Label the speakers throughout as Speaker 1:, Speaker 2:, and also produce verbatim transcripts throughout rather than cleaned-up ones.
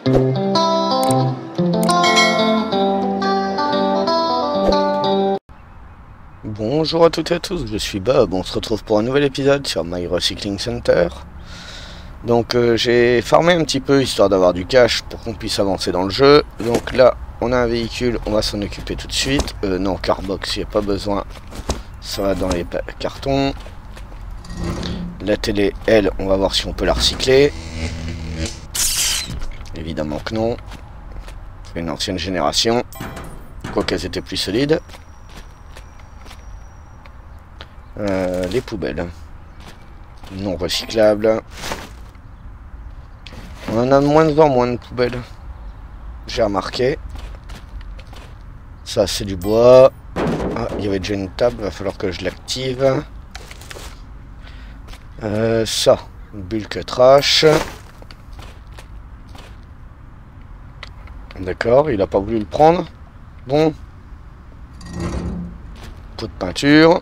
Speaker 1: Bonjour à toutes et à tous, je suis Bob, on se retrouve pour un nouvel épisode sur My Recycling Center. Donc euh, j'ai farmé un petit peu histoire d'avoir du cash pour qu'on puisse avancer dans le jeu. Donc là on a un véhicule, on va s'en occuper tout de suite. Euh, non, Carbox, il n'y a pas besoin, ça va dans les cartons. La télé, elle, on va voir si on peut la recycler. Évidemment que non. C'est une ancienne génération, quoique elles étaient plus solides. Euh, les poubelles non recyclables, on en a de moins en moins de poubelles, j'ai remarqué. Ça c'est du bois. Ah, il y avait déjà une table, va falloir que je l'active. Euh, ça, bulk trash. D'accord, il a pas voulu le prendre. Bon, pot de peinture.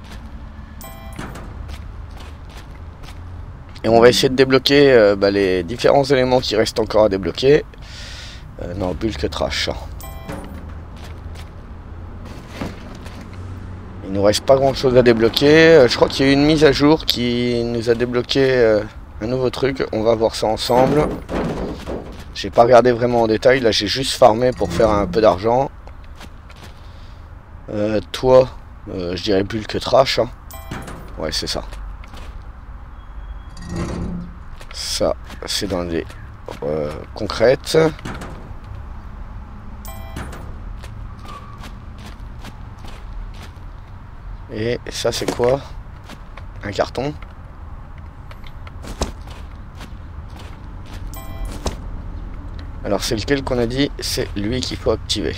Speaker 1: Et on va essayer de débloquer euh, bah, les différents éléments qui restent encore à débloquer. Euh, non, bulk trash. Il nous reste pas grand chose à débloquer. Euh, je crois qu'il y a eu une mise à jour qui nous a débloqué euh, un nouveau truc. On va voir ça ensemble. J'ai pas regardé vraiment en détail. Là, j'ai juste farmé pour faire un peu d'argent. Euh, toi, euh, je dirais bulk trash. Hein. Ouais, c'est ça. Ça, c'est dans les euh, concrètes. Et ça, c'est quoi? Un carton. Alors, c'est lequel qu'on a dit? C'est lui qu'il faut activer.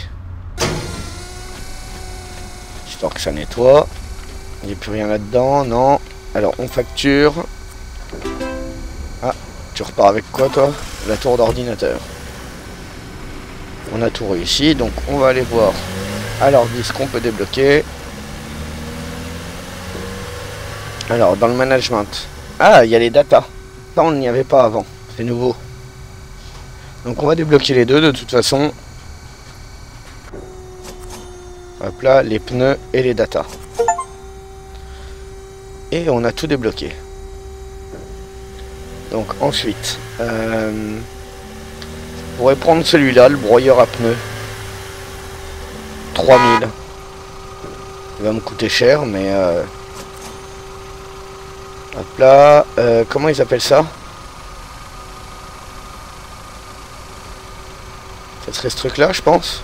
Speaker 1: Histoire que ça nettoie. Il n'y a plus rien là-dedans, non. Alors, on facture. Ah, tu repars avec quoi, toi? La tour d'ordinateur. On a tout réussi, donc on va aller voir à l'ordi ce qu'on peut débloquer. Alors, dans le management. Ah, il y a les datas. Ça, on n'y avait pas avant. C'est nouveau. Donc, on va débloquer les deux, de toute façon. Hop là, les pneus et les datas. Et on a tout débloqué. Donc ensuite, euh, je pourrais prendre celui-là, le broyeur à pneus. trois mille. Il va me coûter cher, mais... Euh, hop là, euh, comment ils appellent ça? Ça serait ce truc-là, je pense.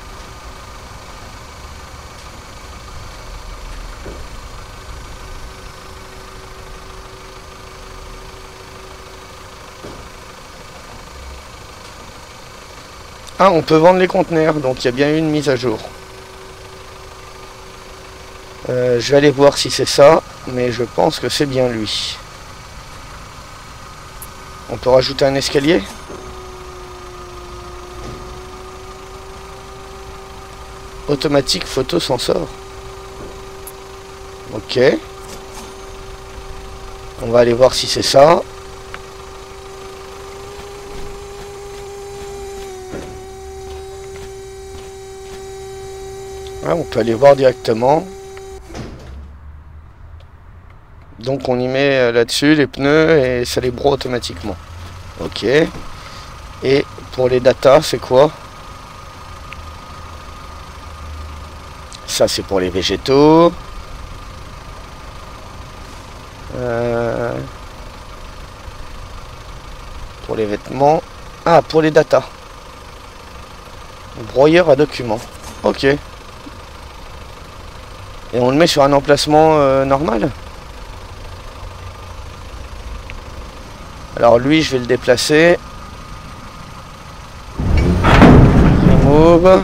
Speaker 1: Ah, on peut vendre les conteneurs, donc il y a bien eu une mise à jour. Euh, je vais aller voir si c'est ça, mais je pense que c'est bien lui. On peut rajouter un escalier? Automatique photo sensor. Ok. On va aller voir si c'est ça. Ah, on peut aller voir directement. Donc on y met là-dessus les pneus et ça les broie automatiquement. Ok. Et pour les datas, c'est quoi? Ça c'est pour les végétaux. Euh... Pour les vêtements. Ah, pour les datas. Broyeur à documents. Ok. Et on le met sur un emplacement euh, normal. Alors lui, je vais le déplacer. Remove.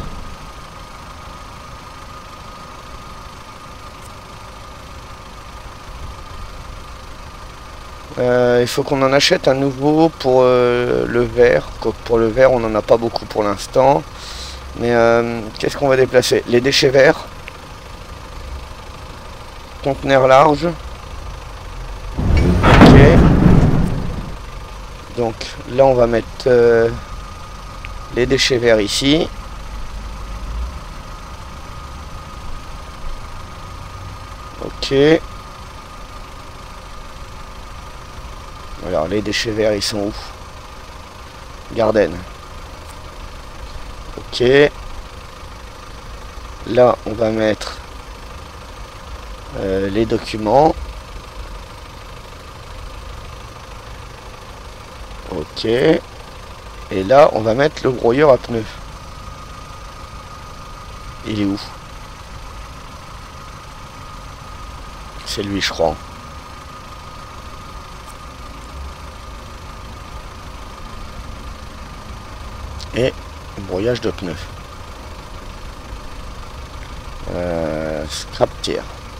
Speaker 1: Euh, il faut qu'on en achète un nouveau pour euh, le verre. Pour le verre, on n'en a pas beaucoup pour l'instant. Mais euh, qu'est-ce qu'on va déplacer? Les déchets verts. Conteneur large. Ok. Donc là, on va mettre... Euh, Les déchets verts ici. Ok. Alors les déchets verts ils sont où? Garden. Ok. Là on va mettre euh, les documents. Ok. Et là on va mettre le broyeur à pneus. Il est où? C'est lui je crois. Et broyage de pneus. Euh, scrap tier.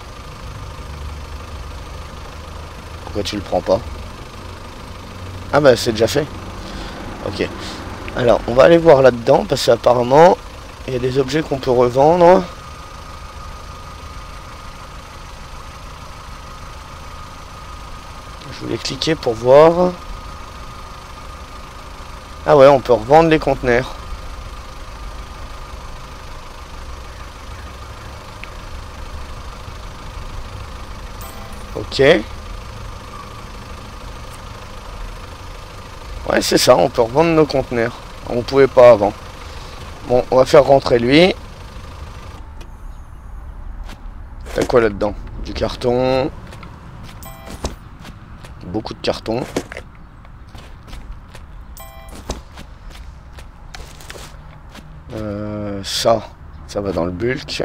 Speaker 1: Pourquoi tu le prends pas? Ah bah c'est déjà fait. Ok. Alors on va aller voir là-dedans parce qu'apparemment il y a des objets qu'on peut revendre. Je voulais cliquer pour voir. Ah ouais, on peut revendre les conteneurs. Ok. Ouais, c'est ça, on peut revendre nos conteneurs. On pouvait pas avant. Bon, on va faire rentrer lui. T'as quoi là-dedans? Du carton. Beaucoup de carton. Euh, ça, ça va dans le bulk.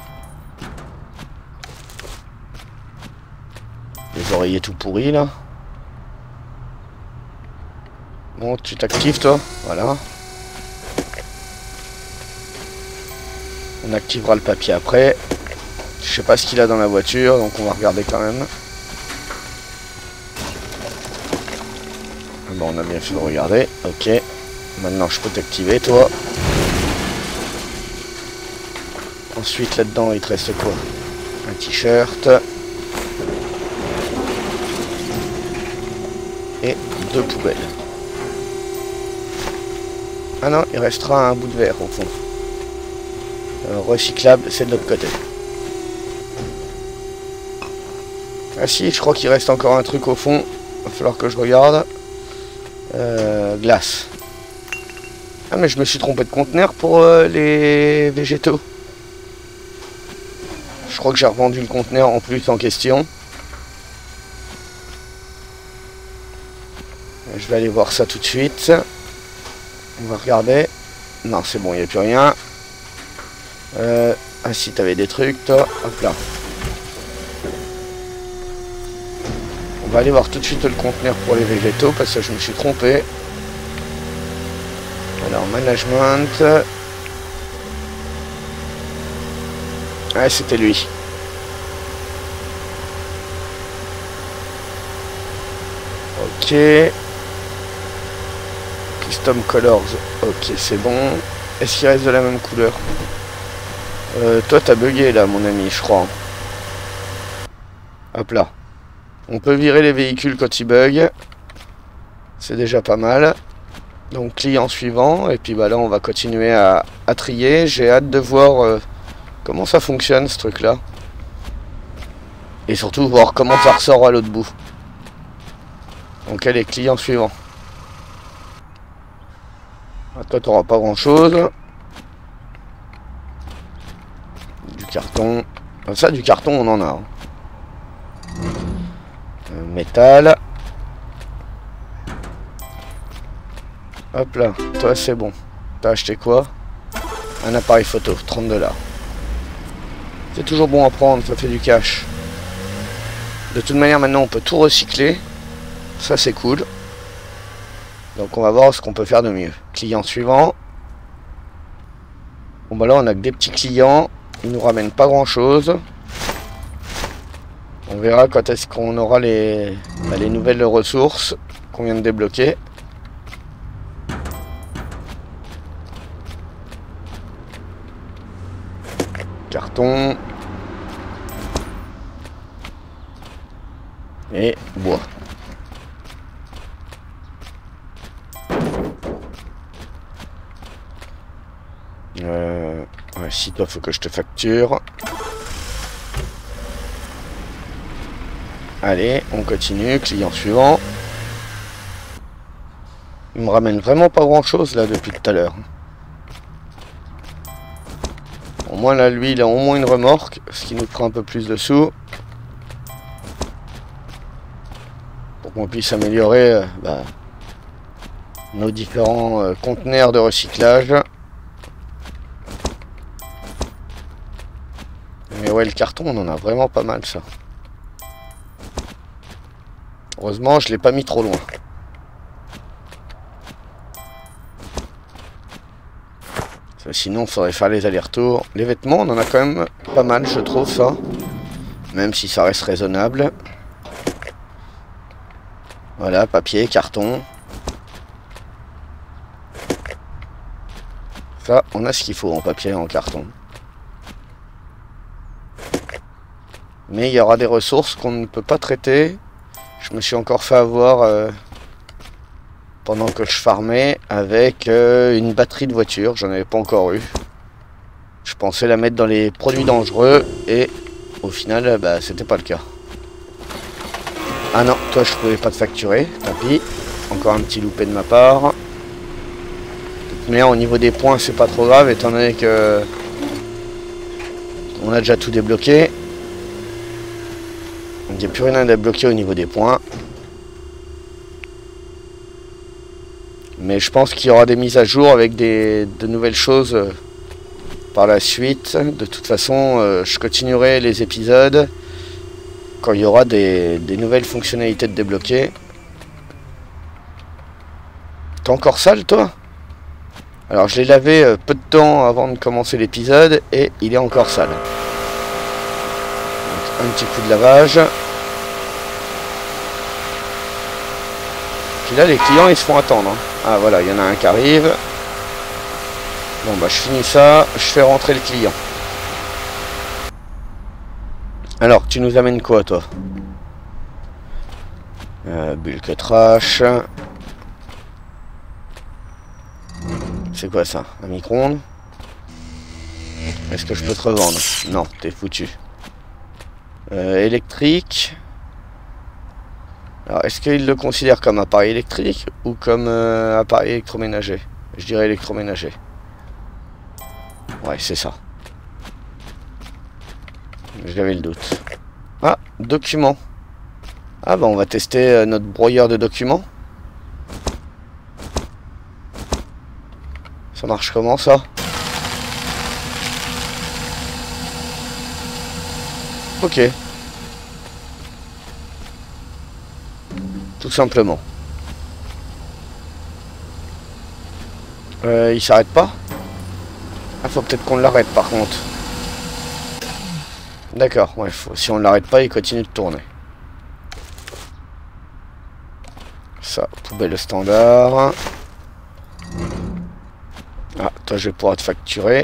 Speaker 1: Les oreillers tout pourris là. Bon, tu t'actives toi, voilà. On activera le papier après. Je sais pas ce qu'il a dans la voiture, donc on va regarder quand même. Bon, on a bien fait de regarder. Ok. Maintenant, je peux t'activer, toi. Ensuite, là-dedans, il te reste quoi? Un t-shirt. Et deux poubelles. Ah non, il restera un bout de verre, au fond. Euh, recyclable, c'est de l'autre côté. Ah si, je crois qu'il reste encore un truc au fond. Il va falloir que je regarde. Euh, glace. Ah mais je me suis trompé de conteneur pour euh, les végétaux. Je crois que j'ai revendu le conteneur en plus en question. Je vais aller voir ça tout de suite. On va regarder. Non, c'est bon, il n'y a plus rien. Euh, ah si, t'avais des trucs, toi. Hop là. On va aller voir tout de suite le conteneur pour les végétaux parce que je me suis trompé. Alors, management. Ah, c'était lui. Ok. Custom Colors. Ok, c'est bon. Est-ce qu'il reste de la même couleur? euh, Toi, t'as bugué là, mon ami, je crois. Hop là. On peut virer les véhicules quand ils bug. C'est déjà pas mal. Donc, client suivant. Et puis, bah là, on va continuer à, à trier. J'ai hâte de voir euh, comment ça fonctionne, ce truc-là. Et surtout, voir comment ça ressort à l'autre bout. Donc, elle est client suivant. Ah, toi, t'auras pas grand-chose. Du carton. Enfin, ça, du carton, on en a. Hein. Euh, métal. Hop là. Toi, c'est bon. T'as acheté quoi? Un appareil photo. trente dollars. C'est toujours bon à prendre. Ça fait du cash. De toute manière, maintenant, on peut tout recycler. Ça, c'est cool. Donc, on va voir ce qu'on peut faire de mieux. Client suivant. Bon, bah là, on a que des petits clients. Ils nous ramènent pas grand-chose. On verra quand est-ce qu'on aura les, bah, les nouvelles ressources qu'on vient de débloquer. Carton. Et bois. Euh, ouais, si toi, faut que je te facture. Allez, on continue. Client suivant. Il me ramène vraiment pas grand chose là depuis tout à l'heure. Au moins là, lui, il a au moins une remorque, ce qui nous prend un peu plus de sous. Pour qu'on puisse améliorer euh, bah, nos différents euh, conteneurs de recyclage. Mais ouais, le carton, on en a vraiment pas mal, ça. Heureusement, je l'ai pas mis trop loin. Ça, sinon, il faudrait faire les allers-retours. Les vêtements, on en a quand même pas mal, je trouve, ça. Même si ça reste raisonnable. Voilà, papier, carton. Ça, on a ce qu'il faut en papier et en carton. Mais il y aura des ressources qu'on ne peut pas traiter. Je me suis encore fait avoir euh, pendant que je farmais avec euh, une batterie de voiture. J'en avais pas encore eu. Je pensais la mettre dans les produits dangereux et au final, bah, c'était pas le cas. Ah non, toi je pouvais pas te facturer. Tant pis. Encore un petit loupé de ma part. Mais au niveau des points, c'est pas trop grave étant donné que on a déjà tout débloqué. Il n'y a plus rien à débloquer au niveau des points. Mais je pense qu'il y aura des mises à jour avec des, de nouvelles choses euh, par la suite. De toute façon, euh, je continuerai les épisodes quand il y aura des, des nouvelles fonctionnalités de débloquer. T'es encore sale, toi? Alors, je l'ai lavé euh, peu de temps avant de commencer l'épisode et il est encore sale. Donc, un petit coup de lavage. Puis là, les clients, ils se font attendre. Hein. Ah, voilà, il y en a un qui arrive. Bon, bah, je finis ça. Je fais rentrer le client. Alors, tu nous amènes quoi, toi? euh, Bulk trash. C'est quoi, ça? Un micro-ondes? Est-ce que je peux te revendre? Non, t'es foutu. Euh, électrique. Alors, est-ce qu'il le considère comme appareil électrique ou comme euh, appareil électroménager? Je dirais électroménager. Ouais, c'est ça. J'avais le doute. Ah, documents. Ah bah on va tester euh, notre broyeur de documents. Ça marche comment, ça? Ok. Tout simplement. Euh, il s'arrête pas? Ah, faut peut-être qu'on l'arrête par contre. D'accord, ouais, faut, si on l'arrête pas, il continue de tourner. Ça, poubelle standard. Ah, toi je vais pouvoir te facturer.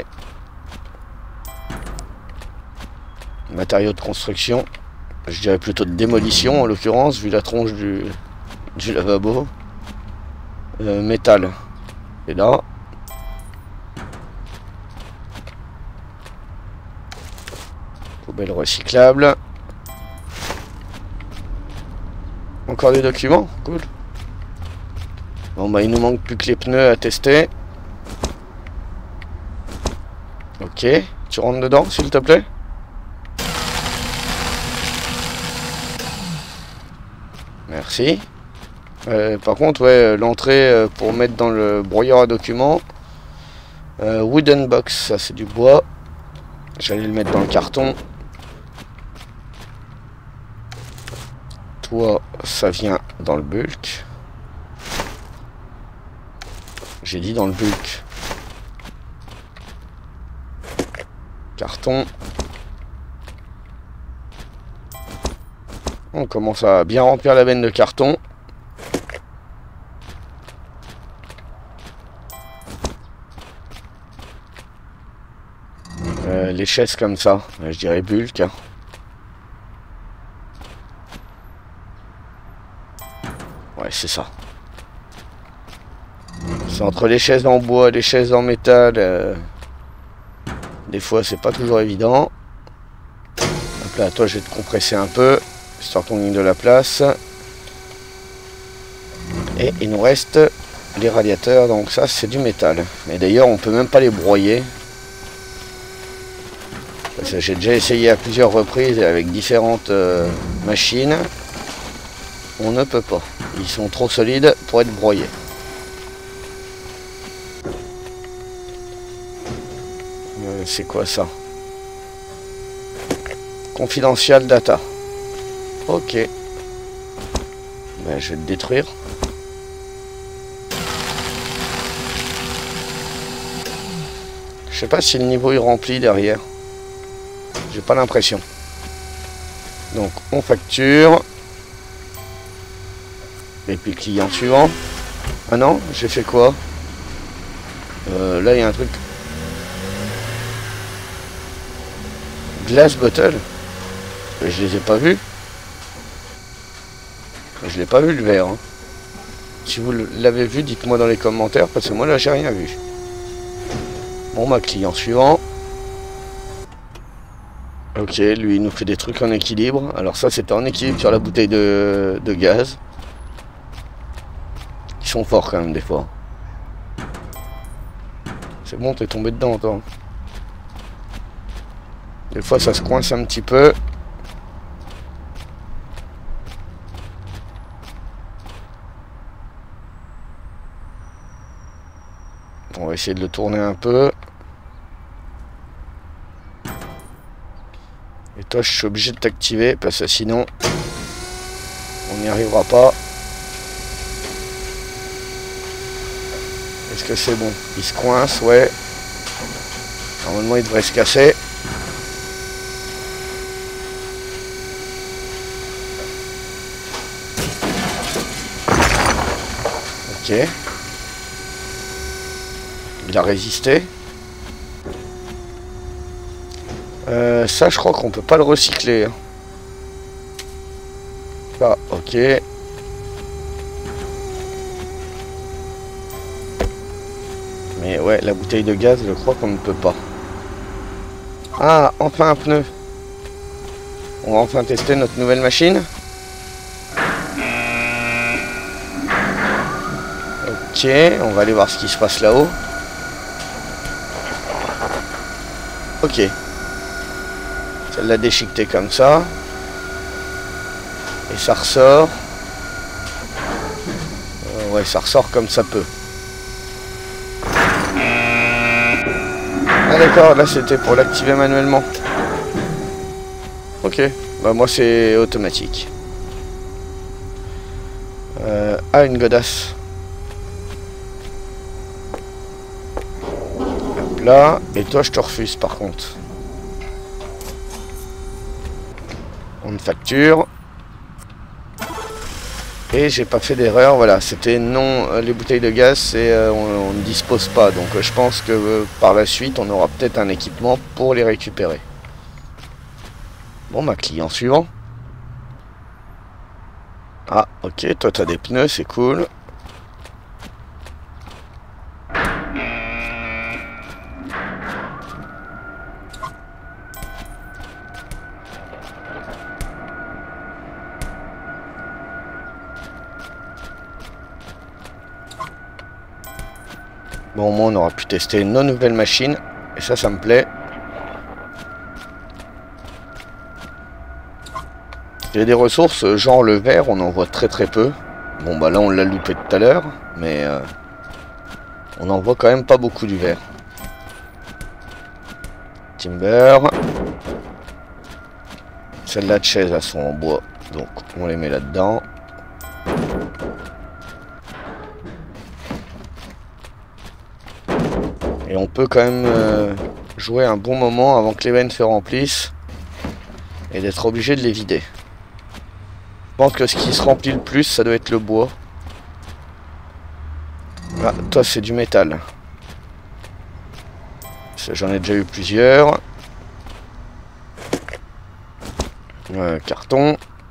Speaker 1: Matériaux de construction. Je dirais plutôt de démolition en l'occurrence, vu la tronche du, du lavabo. Euh, métal. Et là. Poubelle recyclable. Encore des documents, cool. Bon bah il nous manque plus que les pneus à tester. Ok, tu rentres dedans s'il te plaît. Merci. Euh, par contre, ouais, l'entrée euh, pour mettre dans le broyeur à documents. Euh, wooden box, ça c'est du bois. J'allais le mettre dans le carton. Toi, ça vient dans le bulk. J'ai dit dans le bulk. Carton. On commence à bien remplir la benne de carton. Euh, les chaises comme ça, je dirais bulk. Hein. Ouais, c'est ça. C'est entre les chaises en bois, les chaises en métal. Euh, Des fois c'est pas toujours évident. Donc là toi je vais te compresser un peu, histoire qu'on gagne de la place. Et il nous reste les radiateurs, donc ça c'est du métal. Mais d'ailleurs on peut même pas les broyer. Parce que j'ai déjà essayé à plusieurs reprises et avec différentes euh, machines. On ne peut pas. Ils sont trop solides pour être broyés. Euh, c'est quoi ça? Confidential data. Ok. Ben, je vais le détruire. Je sais pas si le niveau est rempli derrière. J'ai pas l'impression. Donc on facture. Et puis client suivant. Ah non, j'ai fait quoi? euh, Là il y a un truc. Glass bottle. Je les ai pas vus. Je l'ai pas vu le verre. Hein. Si vous l'avez vu, dites-moi dans les commentaires parce que moi là j'ai rien vu. Bon bah client suivant. Ok, lui il nous fait des trucs en équilibre. Alors ça c'était en équilibre sur la bouteille de, de gaz. Ils sont forts quand même des fois. C'est bon, t'es tombé dedans toi. Des fois ça se coince un petit peu. On va essayer de le tourner un peu. Et toi je suis obligé de t'activer parce que sinon on n'y arrivera pas. Est-ce que c'est bon? Il se coince, ouais. Normalement il devrait se casser. Ok. Il a résisté. Euh, ça je crois qu'on peut pas le recycler. Hein. Ah, ok. Mais ouais, la bouteille de gaz, je crois qu'on ne peut pas. Ah, enfin un pneu. On va enfin tester notre nouvelle machine. Ok, on va aller voir ce qui se passe là-haut. Ok. Elle l'a déchiqueté comme ça. Et ça ressort. Euh, ouais, ça ressort comme ça peut. Ah d'accord, là c'était pour l'activer manuellement. Ok, bah moi c'est automatique. Euh, ah, une godasse. Hop là, et toi je te refuse par contre. On facture. Et j'ai pas fait d'erreur, voilà, c'était non, les bouteilles de gaz, c'est euh, on, on ne dispose pas, donc euh, je pense que euh, par la suite on aura peut-être un équipement pour les récupérer. Bon bah client suivant. Ah ok, toi t'as des pneus, c'est cool. Bon, au moins on aura pu tester nos nouvelles machines. Et ça, ça me plaît. Il y a des ressources, genre le verre, on en voit très très peu. Bon bah là on l'a loupé tout à l'heure. Mais euh, on en voit quand même pas beaucoup du verre. Timber. Celles-là de chaise, elles sont en bois. Donc on les met là-dedans. Et on peut quand même euh, jouer un bon moment avant que les veines se remplissent. Et d'être obligé de les vider. Je pense que ce qui se remplit le plus, ça doit être le bois. Ah, toi c'est du métal. J'en ai déjà eu plusieurs. Euh, carton.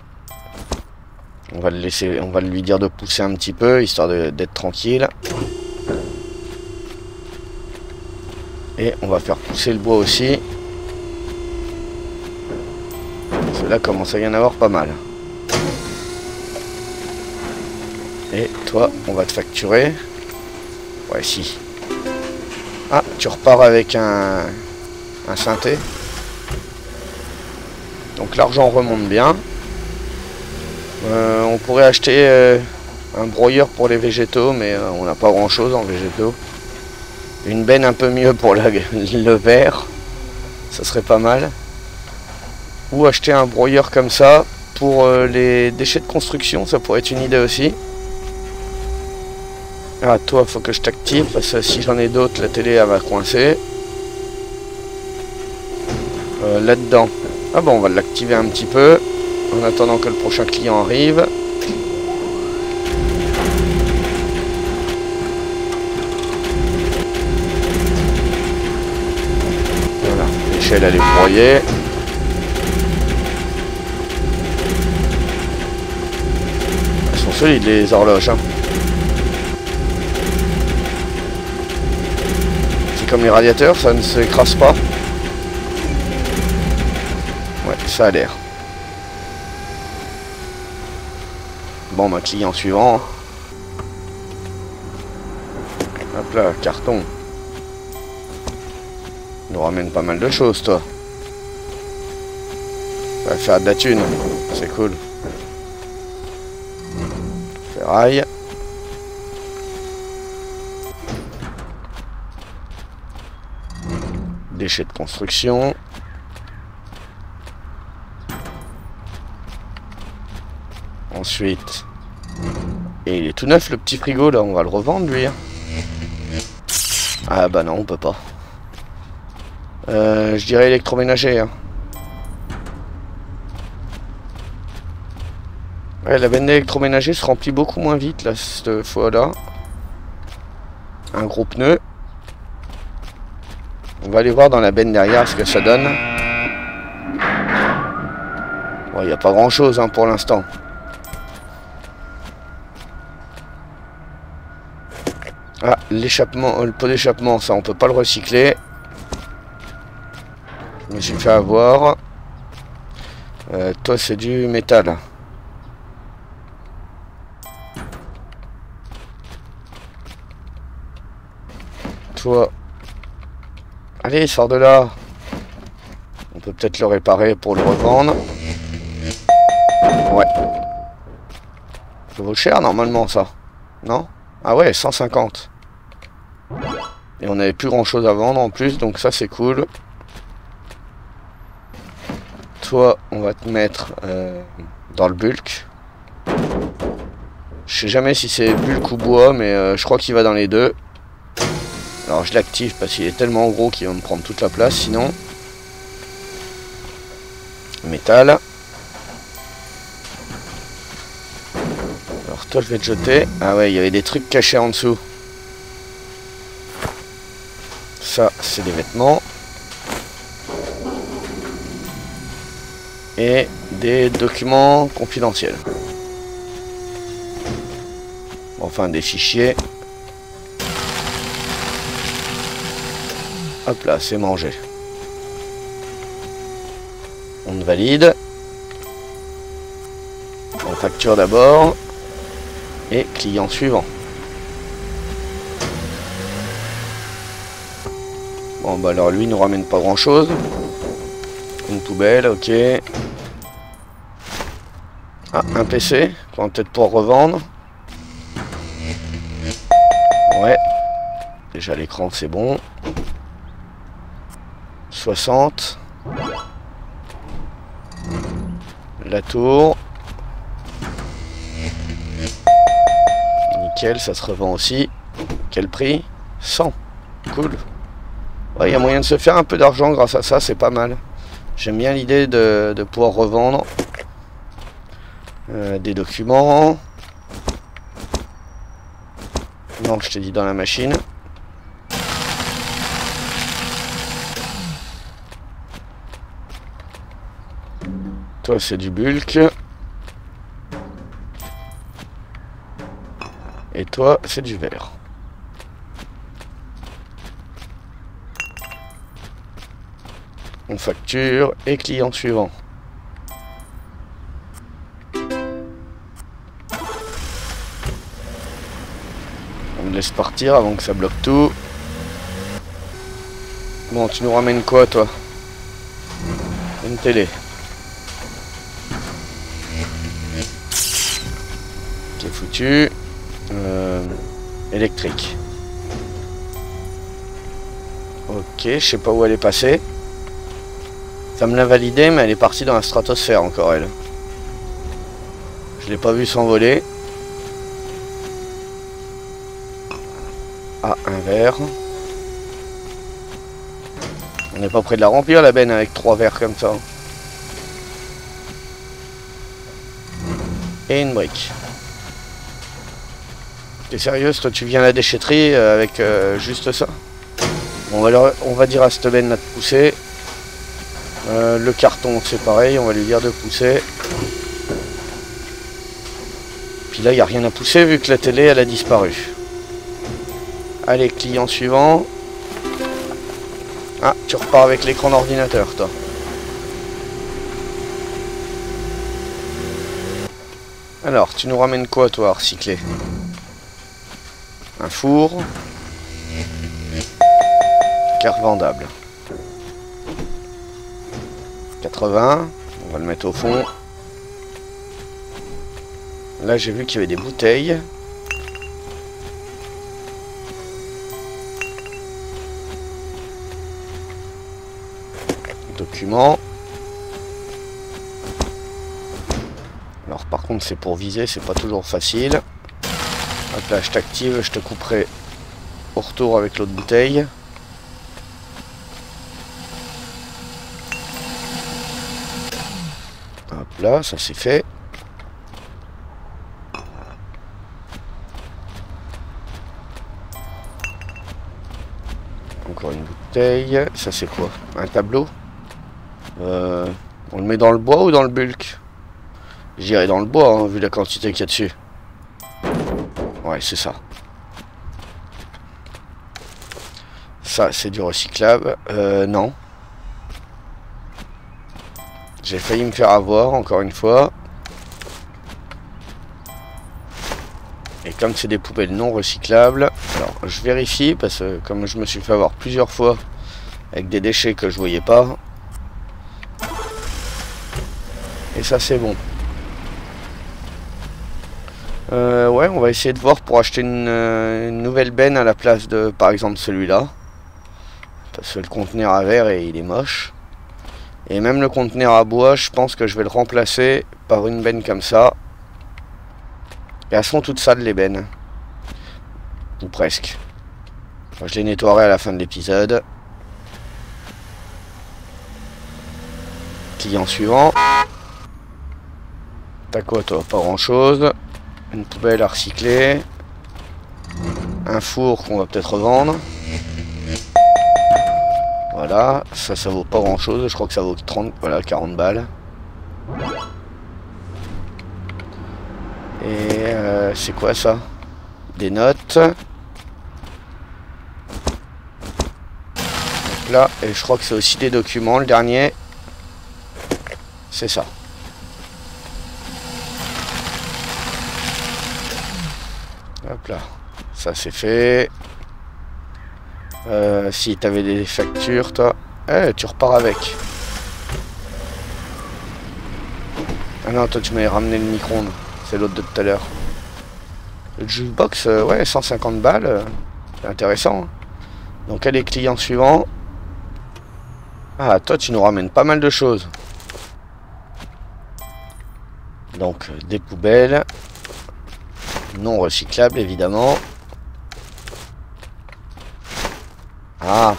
Speaker 1: On va le laisser, on va lui dire de pousser un petit peu, histoire d'être tranquille. Et on va faire pousser le bois aussi. Cela commence à y en avoir pas mal. Et toi, on va te facturer. Ouais, si. Ah, tu repars avec un, un synthé. Donc l'argent remonte bien. Euh, on pourrait acheter euh, un broyeur pour les végétaux, mais euh, on n'a pas grand chose en végétaux. Une benne un peu mieux pour la, le verre, ça serait pas mal. Ou acheter un broyeur comme ça pour euh, les déchets de construction, ça pourrait être une idée aussi. Ah, toi, faut que je t'active parce que si j'en ai d'autres, la télé elle va coincer. Euh, Là-dedans. Ah bon, on va l'activer un petit peu en attendant que le prochain client arrive. Voilà, l'échelle elle est broyée. Elles sont solides les horloges, hein. C'est comme les radiateurs, ça ne s'écrase pas. Ouais, ça a l'air. Bon, ma client suivant. Hop là, carton. Il nous ramène pas mal de choses, toi. Ça va faire de la thune. C'est cool. Ferraille. Déchets de construction. Ensuite. Et il est tout neuf le petit frigo là, on va le revendre lui. Ah bah non, on peut pas. Euh, je dirais électroménager. Hein. Ouais, la benne d'électroménager se remplit beaucoup moins vite là, cette fois-là. Un gros pneu. On va aller voir dans la benne derrière ce que ça donne. Bon, il n'y a pas grand chose hein, pour l'instant. Ah, l'échappement, le pot d'échappement, ça on peut pas le recycler. Je me suis fait avoir. Euh, toi c'est du métal. Toi. Allez, sors de là. On peut peut-être le réparer pour le revendre. Ouais. Ça vaut cher normalement ça. Non? Ah ouais, cent cinquante. Et on n'avait plus grand chose à vendre en plus, donc ça c'est cool. Toi, on va te mettre euh, dans le bulk. Je sais jamais si c'est bulk ou bois, mais euh, je crois qu'il va dans les deux. Alors je l'active parce qu'il est tellement gros qu'il va me prendre toute la place sinon. Métal. Alors toi je vais te jeter. Ah ouais, il y avait des trucs cachés en dessous. Ça c'est des vêtements. Et des documents confidentiels. Enfin des fichiers. Hop là, c'est mangé. On valide. On facture d'abord. Et client suivant. Bon bah alors lui il nous ramène pas grand chose. Une poubelle, ok. Ah, un P C, qu'on va peut-être pouvoir revendre. Ouais. Déjà l'écran c'est bon. soixante. La tour. Nickel, ça se revend aussi. Quel prix? cent. Cool. Ouais, il y a moyen de se faire un peu d'argent grâce à ça, c'est pas mal. J'aime bien l'idée de, de pouvoir revendre euh, des documents. Non, je t'ai dit dans la machine. Toi, c'est du bulk. Et toi, c'est du verre. On facture et client suivant. On me laisse partir avant que ça bloque tout. Bon, tu nous ramènes quoi, toi? Une télé. Qui est foutu. Euh, électrique. Ok, je sais pas où elle est passée. Ça me l'a validé, mais elle est partie dans la stratosphère encore, elle. Je l'ai pas vue s'envoler. Ah, un verre. On n'est pas près de la remplir, la benne, avec trois verres comme ça. Et une brique. T'es sérieuse, toi, tu viens à la déchetterie avec euh, juste ça? Bon, on, va leur, on va dire à cette benne là de pousser. Euh, le carton, c'est pareil, on va lui dire de pousser. Puis là, il n'y a rien à pousser vu que la télé, elle a disparu. Allez, client suivant. Ah, tu repars avec l'écran d'ordinateur, toi. Alors, tu nous ramènes quoi, toi, à recycler? Un four. Carte vendable. quatre-vingts. On va le mettre au fond. Là, j'ai vu qu'il y avait des bouteilles. Documents. Alors par contre c'est pour viser, c'est pas toujours facile. Hop là, je t'active, je te couperai au retour avec l'autre bouteille. Hop là, ça c'est fait. Encore une bouteille. Ça c'est quoi? Un tableau? Euh, on le met dans le bois ou dans le bulk? J'irai dans le bois, hein, vu la quantité qu'il y a dessus. Ouais, c'est ça. Ça, c'est du recyclable. Euh, non. J'ai failli me faire avoir, encore une fois. Et comme c'est des poubelles non recyclables, alors je vérifie, parce que comme je me suis fait avoir plusieurs fois avec des déchets que je voyais pas. Et ça c'est bon. Euh, ouais, on va essayer de voir pour acheter une, euh, une nouvelle benne à la place de, par exemple, celui-là. Parce que le conteneur à verre, et il est moche. Et même le conteneur à bois, je pense que je vais le remplacer par une benne comme ça. Et elles sont toutes sales, les bennes. Ou presque. Enfin, je les nettoierai à la fin de l'épisode. Client suivant. T'as quoi, toi? Pas grand-chose. Une poubelle à recycler. Un four qu'on va peut-être revendre. Voilà, ça, ça vaut pas grand chose. Je crois que ça vaut trente, voilà, quarante balles. Et euh, c'est quoi ça? Des notes. Donc là, et je crois que c'est aussi des documents. Le dernier, c'est ça. Hop là, ça c'est fait. Euh, si t'avais des factures, toi, eh, tu repars avec. Ah non, toi tu m'avais ramené le micro-ondes. C'est l'autre de tout à l'heure. Le jukebox, euh, ouais, cent cinquante balles. Euh, c'est intéressant. Hein. Donc, allez, client suivant. Ah, toi, tu nous ramènes pas mal de choses. Donc, des poubelles. Non recyclables, évidemment. Ah.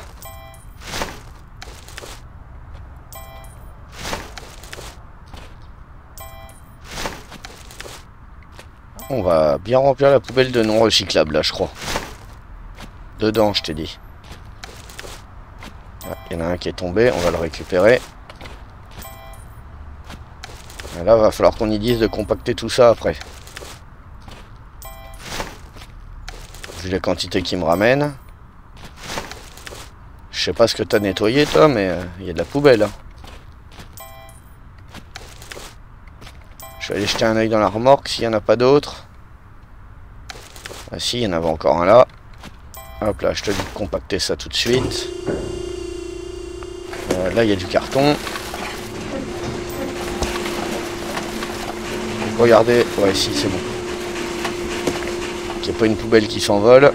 Speaker 1: On va bien remplir la poubelle de non recyclables, là, je crois. Dedans, je t'ai dit. Ah, il y en a un qui est tombé, on va le récupérer. Et là, il va falloir qu'on y dise de compacter tout ça après. Vu la quantité qui me ramène. Je sais pas ce que t'as nettoyé toi, mais il euh, y a de la poubelle. Hein. Je vais aller jeter un œil dans la remorque s'il n'y en a pas d'autres. Ah si, il y en avait encore un là. Hop là, je te dis de compacter ça tout de suite. Euh, là, il y a du carton. Regardez, ouais si c'est bon. Qu'il n'y ait pas une poubelle qui s'envole.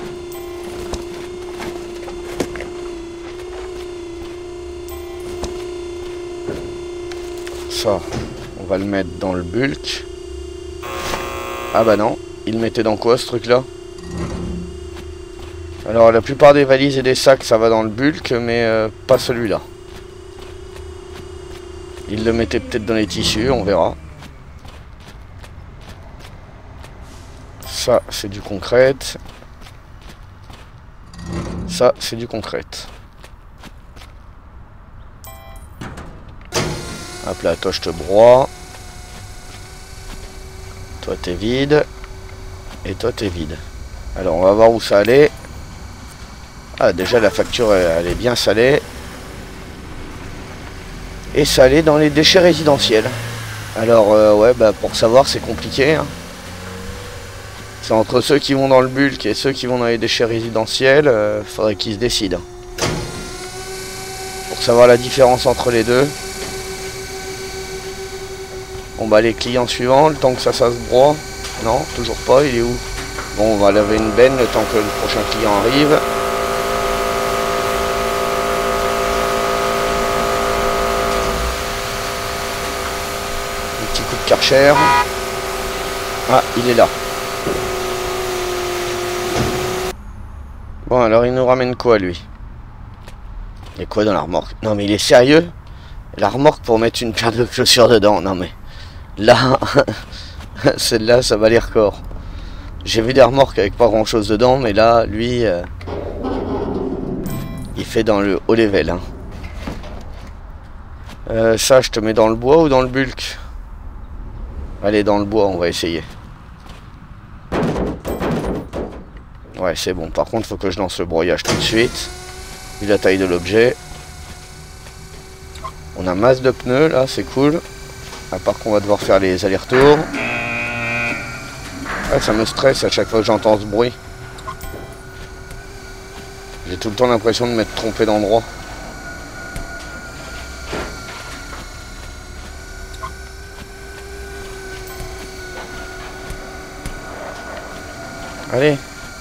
Speaker 1: Ça, on va le mettre dans le bulk. Ah bah non, il le mettait dans quoi ce truc là? Alors la plupart des valises et des sacs ça va dans le bulk, mais euh, pas celui-là. Il le mettait peut-être dans les tissus, on verra. Ça c'est du concret. Ça c'est du concret. Hop là, toi je te broie. Toi t'es vide. Et toi t'es vide. Alors on va voir où ça allait. Ah déjà la facture elle, elle est bien salée. Et ça allait dans les déchets résidentiels. Alors euh, ouais bah pour savoir c'est compliqué. Hein. C'est entre ceux qui vont dans le bulk et ceux qui vont dans les déchets résidentiels. Euh, faudrait qu'ils se décident. Pour savoir la différence entre les deux. Bon bah les clients suivants, le temps que ça, ça se broie. Non, toujours pas, il est où? Bon, on va laver une benne le temps que le prochain client arrive. Un petit coup de Karcher. Ah, il est là. Bon, alors il nous ramène quoi, lui? Il y a quoi dans la remorque? Non, mais il est sérieux? La remorque pour mettre une paire de chaussures dedans? Non, mais... Là... Celle-là, ça va les records. J'ai vu des remorques avec pas grand-chose dedans, mais là, lui... Euh, il fait dans le haut level. Hein. Euh, ça, je te mets dans le bois ou dans le bulk? Allez, dans le bois, on va essayer. Ouais, c'est bon. Par contre, faut que je lance le broyage tout de suite. Vu la taille de l'objet. On a masse de pneus, là, c'est cool. À part qu'on va devoir faire les allers-retours. Ouais, ça me stresse à chaque fois que j'entends ce bruit. J'ai tout le temps l'impression de m'être trompé d'endroit. Allez.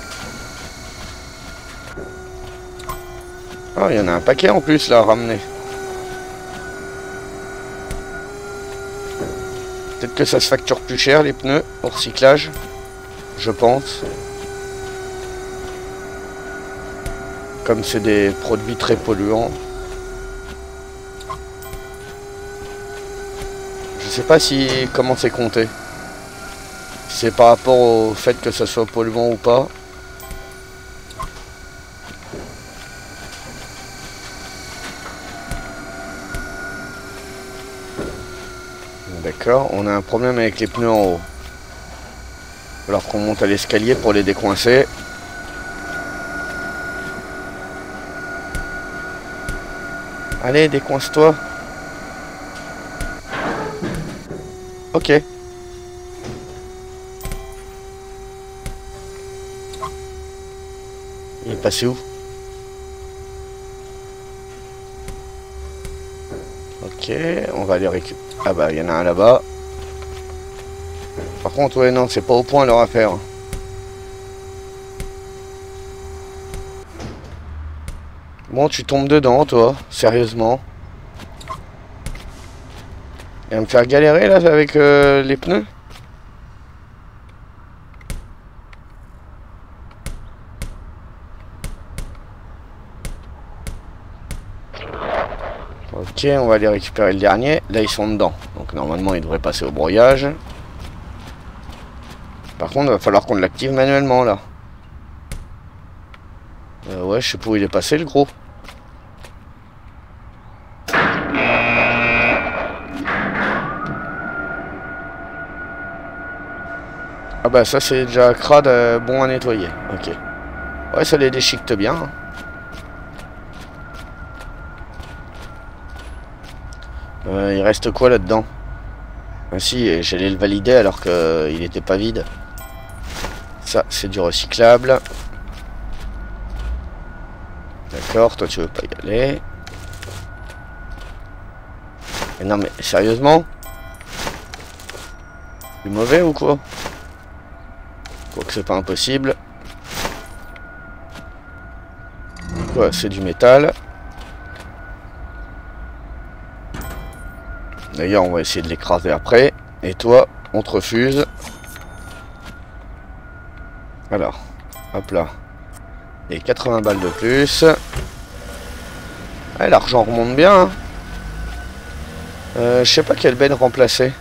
Speaker 1: Oh, il y en a un paquet en plus là à ramener. Peut-être que ça se facture plus cher les pneus au recyclage. Je pense. Comme c'est des produits très polluants. Je sais pas si comment c'est compté. C'est par rapport au fait que ça soit polluant ou pas. D'accord, on a un problème avec les pneus en haut. Alors qu'on monte à l'escalier pour les décoincer. Allez, décoince-toi. Ok. Il est passé où? Ok, on va aller récupérer. Ah bah, il y en a un là-bas. Par contre, ouais, non, c'est pas au point leur affaire. Bon, tu tombes dedans, toi, sérieusement. Il va me faire galérer, là, avec euh, les pneus. Ok, on va aller récupérer le dernier. Là, ils sont dedans. Donc, normalement, ils devraient passer au broyage. Par contre, il va falloir qu'on l'active manuellement, là. Euh, ouais, je sais pas où il est passé, le gros. Ah bah, ça, c'est déjà crade euh, bon à nettoyer. Ok. Ouais, ça les déchiquete bien. Hein. Euh, il reste quoi là-dedans? Ah si, j'allais le valider alors qu'il n'était pas vide. Ça, c'est du recyclable. D'accord, toi tu veux pas y aller. Mais non mais sérieusement? C'est mauvais ou quoi? Quoique c'est pas impossible. Quoi, c'est du métal. D'ailleurs, on va essayer de l'écraser après. Et toi, on te refuse. Alors, hop là. Et quatre-vingts balles de plus. Ah, l'argent remonte bien. Hein. Euh, je sais pas quelle benne remplacer.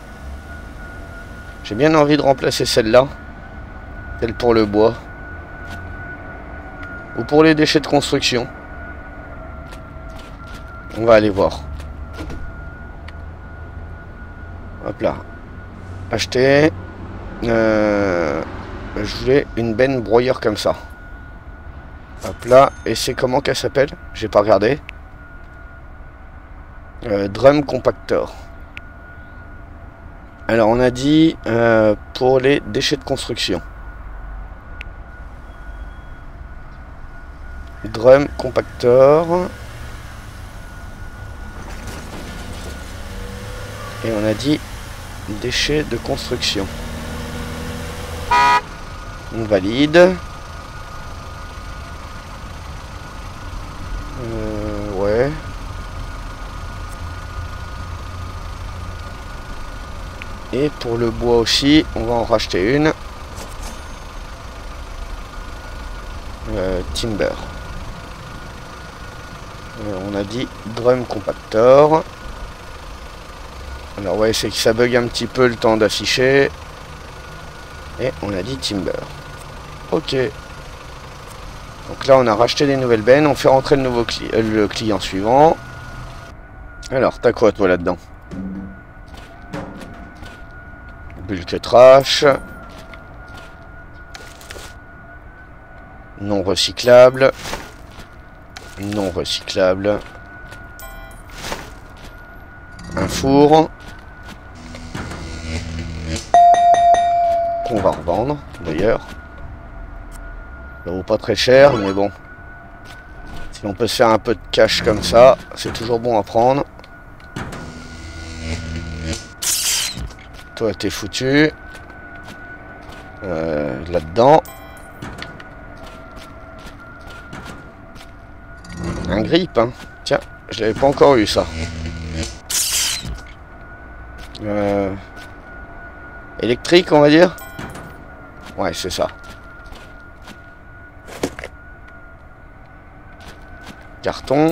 Speaker 1: J'ai bien envie de remplacer celle-là. Celle pour le bois. Ou pour les déchets de construction. On va aller voir. Hop là. Acheter. Euh, je voulais une benne broyeur comme ça. Hop là. Et c'est comment qu'elle s'appelle? J'ai pas regardé. Euh, drum compactor. Alors on a dit euh, pour les déchets de construction. Drum compactor. Et on a dit déchets de construction. On valide. Euh, ouais. Et pour le bois aussi, on va en racheter une. Euh, timber. Euh, on a dit drum compactor. Alors ouais, c'est que ça bug un petit peu le temps d'afficher. Et on a dit timber. Ok. Donc là, on a racheté des nouvelles bennes. On fait rentrer le nouveau cli euh, le client suivant. Alors, t'as quoi toi là-dedans? Bulk trash. Non recyclable. Non recyclable. Un four. Qu'on va revendre d'ailleurs. Ça vaut pas très cher, mais bon. Si on peut se faire un peu de cash comme ça, c'est toujours bon à prendre. Toi, t'es foutu. Euh, Là-dedans. Un grip, hein. Tiens, je l'avais pas encore eu, ça. Euh, électrique, on va dire. Ouais, c'est ça. Carton.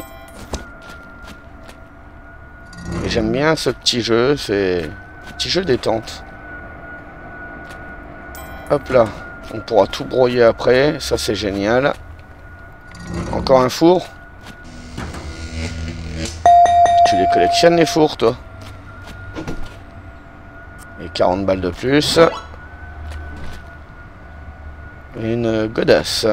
Speaker 1: Et j'aime bien ce petit jeu, c'est un petit jeu détente. Hop là, on pourra tout broyer après, ça c'est génial. Encore un four. Tu les collectionnes les fours toi. Et quarante balles de plus. Une godasse.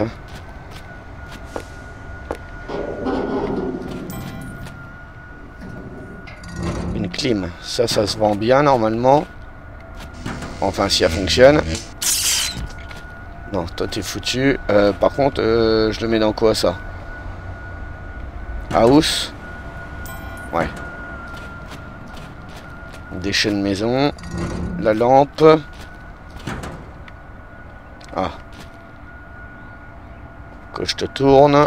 Speaker 1: Une clim. Ça, ça se vend bien normalement. Enfin, si elle fonctionne. Non, toi t'es foutu. Euh, par contre, euh, je le mets dans quoi ça? House. Ouais. Déchets de maison. La lampe. Ah. Que je te tourne.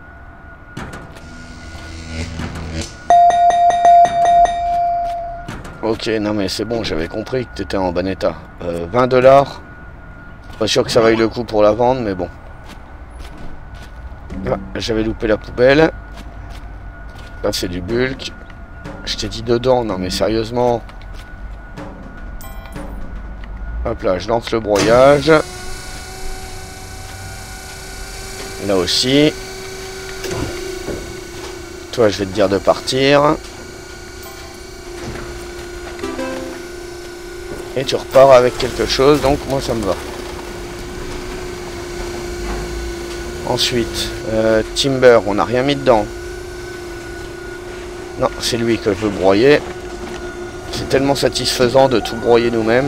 Speaker 1: Ok, non mais c'est bon, j'avais compris que tu étais en bon état. Euh, vingt dollars. Pas sûr que ça vaille le coup pour la vendre, mais bon. Ah, j'avais loupé la poubelle. Là, c'est du bulk. Je t'ai dit dedans, non mais sérieusement. Hop là, je lance le broyage. Là aussi. Toi, je vais te dire de partir. Et tu repars avec quelque chose, donc moi ça me va. Ensuite, euh, timber, on n'a rien mis dedans. Non, c'est lui que je veux broyer. C'est tellement satisfaisant de tout broyer nous-mêmes.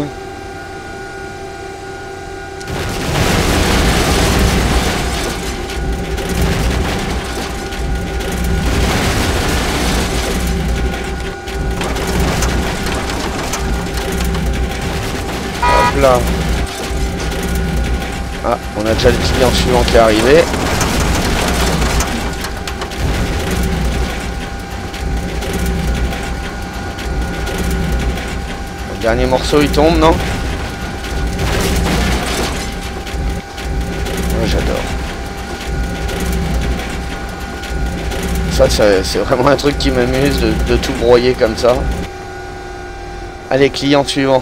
Speaker 1: Hop là. Ah, on a déjà le client suivant qui est arrivé. Le dernier morceau il tombe, non? Ouais, j'adore. Ça, c'est vraiment un truc qui m'amuse de, de tout broyer comme ça. Allez, client suivant.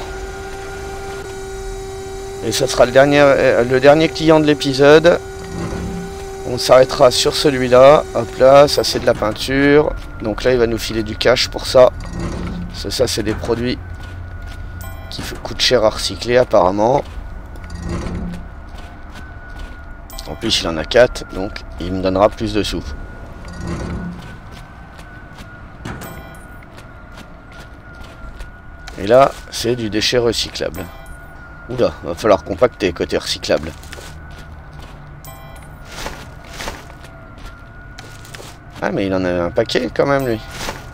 Speaker 1: Et ça sera le dernier, le dernier client de l'épisode. On s'arrêtera sur celui-là. Hop là, ça c'est de la peinture. Donc là, il va nous filer du cash pour ça. Ça, ça c'est des produits qui coûtent cher à recycler apparemment. En plus, il en a quatre, donc il me donnera plus de sous. Et là, c'est du déchet recyclable. Oula, va falloir compacter côté recyclable. Ah, mais il en a un paquet quand même, lui.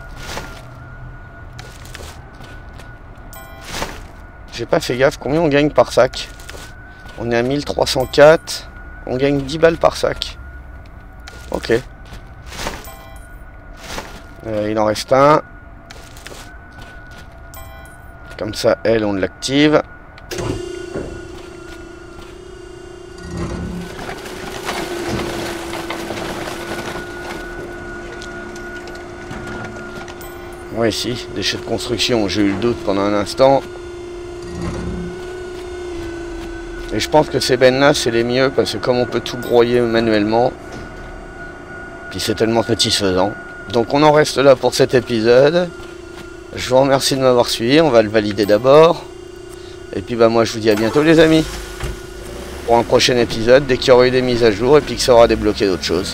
Speaker 1: J'ai pas fait gaffe. Combien on gagne par sac? On est à mille trois cent quatre. On gagne dix balles par sac. Ok. Euh, il en reste un. Comme ça, elle, on l'active. Ouais, si, déchets de construction, j'ai eu le doute pendant un instant. Et je pense que ces bennes-là, c'est les mieux, parce que comme on peut tout broyer manuellement, puis c'est tellement satisfaisant. Donc on en reste là pour cet épisode. Je vous remercie de m'avoir suivi, on va le valider d'abord. Et puis bah moi je vous dis à bientôt les amis. Pour un prochain épisode, dès qu'il y aura eu des mises à jour et puis que ça aura débloqué d'autres choses.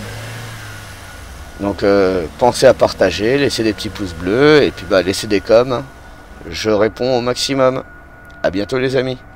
Speaker 1: Donc euh, pensez à partager, laissez des petits pouces bleus et puis bah laissez des coms. Je réponds au maximum. À bientôt les amis.